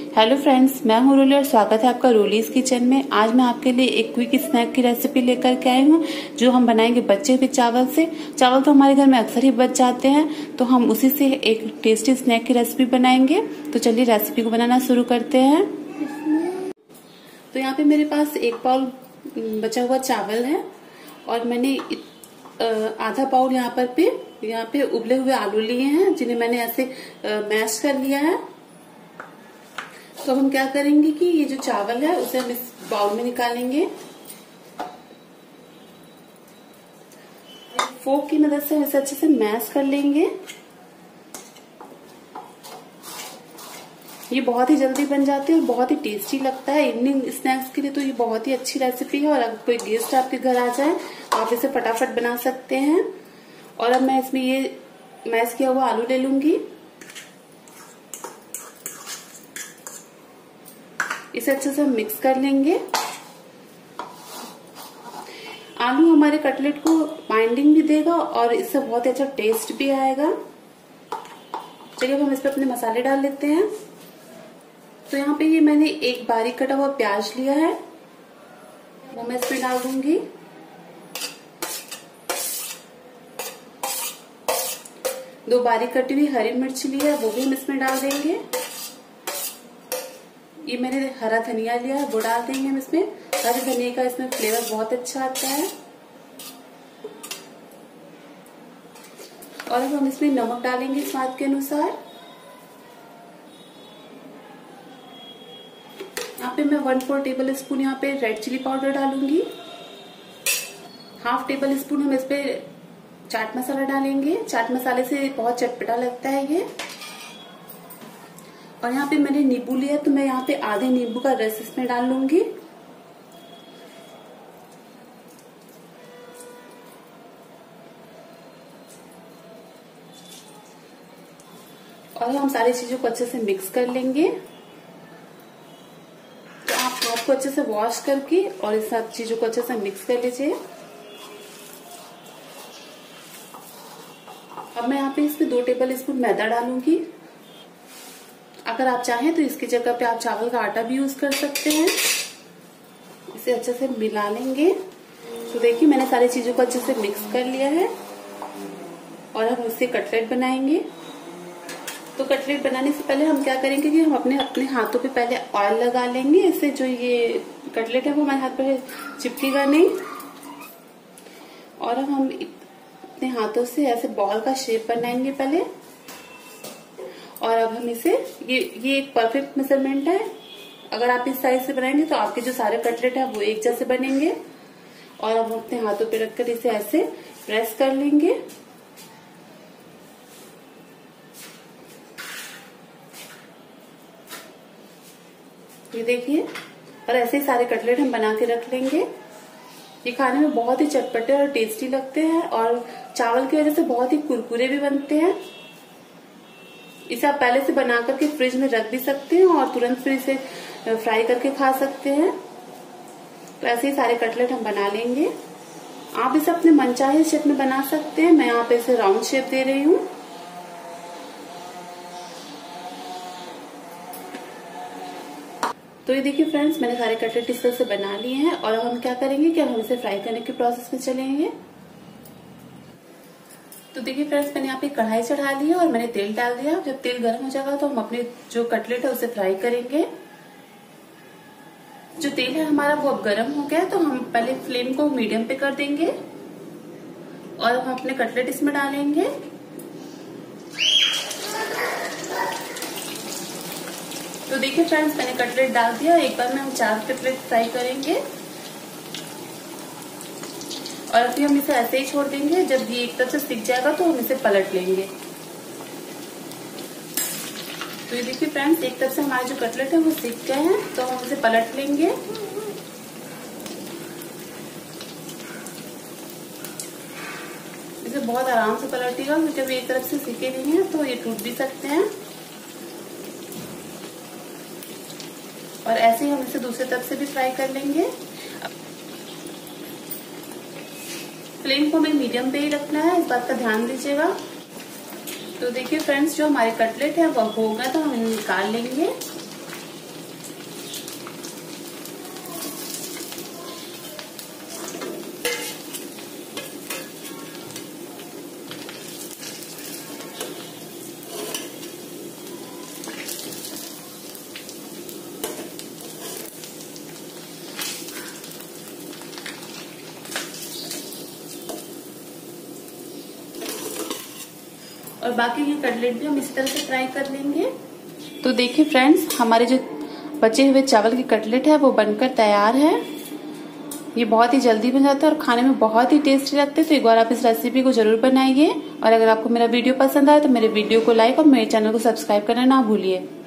Hello friends, मैं हूँ रोली और स्वागत है आपका रोलीज किचन में। आज मैं आपके लिए एक क्विक स्नैक की रेसिपी लेकर के आई हूँ जो हम बनाएंगे बचे हुए चावल से। चावल तो हमारे घर में अक्सर ही बच जाते हैं, तो हम उसी से एक टेस्टी स्नैक की रेसिपी बनाएंगे। तो चलिए रेसिपी को बनाना शुरू करते हैं। तो यहाँ पे मेरे पास एक बाउल बचा हुआ चावल है और मैंने आधा बाउल यहाँ पे उबले हुए आलू लिए हैं जिन्हें मैंने ऐसे मैश कर लिया है। तो हम क्या करेंगे कि ये जो चावल है उसे हम इस बाउल में निकालेंगे। फोक की मदद से इसे अच्छे से मैश कर लेंगे। ये बहुत ही जल्दी बन जाते हैं और बहुत ही टेस्टी लगता है। इवनिंग स्नैक्स के लिए तो ये बहुत ही अच्छी रेसिपी है और अगर कोई गेस्ट आपके घर आ जाए आप इसे फटाफट बना सकते हैं। और अब मैं इसमें ये मैश किया हुआ आलू ले लूंगी। इसे अच्छे से मिक्स कर लेंगे। आलू हमारे कटलेट को बाइंडिंग भी देगा और इससे बहुत ही अच्छा टेस्ट भी आएगा। चलिए अब हम इस पे अपने मसाले डाल लेते हैं। तो यहाँ पे ये मैंने एक बारीक कटा हुआ प्याज लिया है, वो मैं इसमें डाल दूंगी। दो बारीक कटी हुई हरी मिर्च ली है, वो भी हम इसमें डाल देंगे। ये मैंने हरा धनिया लिया है, वो डाल देंगे हम इसमें। हरे धनिया का इसमें फ्लेवर बहुत अच्छा आता है। और अब हम इसमें नमक डालेंगे स्वाद के अनुसार। यहाँ पे मैं 1/4 टेबल स्पून यहाँ पे रेड चिली पाउडर डालूंगी। ½ टेबल स्पून हम इस पे चाट मसाला डालेंगे। चाट मसाले से बहुत चटपटा लगता है ये। और यहाँ पे मैंने नींबू लिया, तो मैं यहाँ पे आधे नींबू का रस इसमें डाल लूंगी। और हम सारी चीजों को अच्छे से मिक्स कर लेंगे। तो आप हाथ को अच्छे से वॉश करके और इस सब चीजों को अच्छे से मिक्स कर लीजिए। अब मैं यहाँ पे इसमें 2 टेबल स्पून मैदा डालूंगी। अगर आप चाहें तो इसकी जगह पे आप चावल का आटा भी यूज कर सकते हैं। इसे अच्छे से मिला लेंगे। तो देखिए मैंने सारी चीजों को अच्छे से मिक्स कर लिया है और हम इससे कटलेट बनाएंगे। तो कटलेट बनाने से पहले हम क्या करेंगे कि हम अपने हाथों पे पहले ऑयल लगा लेंगे। इससे जो ये कटलेट है वो हमारे हाथ पे चिपकेगा नहीं। और अब हम अपने हाथों से ऐसे बॉल का शेप बनाएंगे पहले। और अब हम इसे ये एक परफेक्ट मेजरमेंट है। अगर आप इस साइज से बनाएंगे तो आपके जो सारे कटलेट है वो एक जैसे बनेंगे। और अब हम अपने हाथों पे रखकर इसे ऐसे प्रेस कर लेंगे। ये देखिए, और ऐसे ही सारे कटलेट हम बना के रख लेंगे। ये खाने में बहुत ही चटपटे और टेस्टी लगते हैं और चावल की वजह से बहुत ही कुरकुरे भी बनते हैं। इसे आप पहले से बना करके फ्रिज में रख भी सकते हैं और तुरंत फिर इसे फ्राई करके खा सकते हैं। तो ऐसे ही सारे कटलेट हम बना लेंगे। आप इसे अपने मनचाहे शेप में बना सकते हैं। मैं यहाँ पे इसे राउंड शेप दे रही हूँ। तो ये देखिए फ्रेंड्स, मैंने सारे कटलेट इस तरह से बना लिए हैं। और अब हम क्या करेंगे कि हम इसे फ्राई करने के प्रोसेस में चलेंगे। तो देखिए फ्रेंड्स, मैंने यहाँ पे कढ़ाई चढ़ा ली है और मैंने तेल डाल दिया। जब तेल गर्म हो जाएगा तो हम अपने जो कटलेट है उसे फ्राई करेंगे। जो तेल है हमारा वो अब गर्म हो गया है, तो हम पहले फ्लेम को मीडियम पे कर देंगे और हम अपने कटलेट इसमें डालेंगे। तो देखिए फ्रेंड्स, मैंने कटलेट डाल दिया। एक बार में हम 4 कटलेट फ्राई करेंगे और अभी हम इसे ऐसे ही छोड़ देंगे। जब ये एक तरफ से सिक जाएगा तो हम इसे पलट लेंगे। तो ये देखिए फ्रेंड्स, एक तरफ से हमारे जो कटलेट है वो सिक गए हैं, तो हम इसे पलट लेंगे। इसे बहुत आराम से पलटिएगा क्योंकि अभी एक तरफ से सिके नहीं है तो ये टूट भी सकते हैं। और ऐसे ही हम इसे दूसरी तरफ से भी फ्राई कर लेंगे। फ्लेम को हमें मीडियम पे ही रखना है, इस बात का ध्यान दीजिएगा। तो देखिए फ्रेंड्स, जो हमारे कटलेट है वो हो गए, तो हम इन्हें निकाल लेंगे। और बाकी ये कटलेट भी हम इसी तरह से फ्राई कर लेंगे। तो देखिए फ्रेंड्स, हमारे जो बचे हुए चावल की कटलेट है वो बनकर तैयार है। ये बहुत ही जल्दी बन जाता है और खाने में बहुत ही टेस्टी लगते हैं। तो एक बार आप इस रेसिपी को जरूर बनाइए। और अगर आपको मेरा वीडियो पसंद आए तो मेरे वीडियो को लाइक और मेरे चैनल को सब्सक्राइब करना ना भूलिए।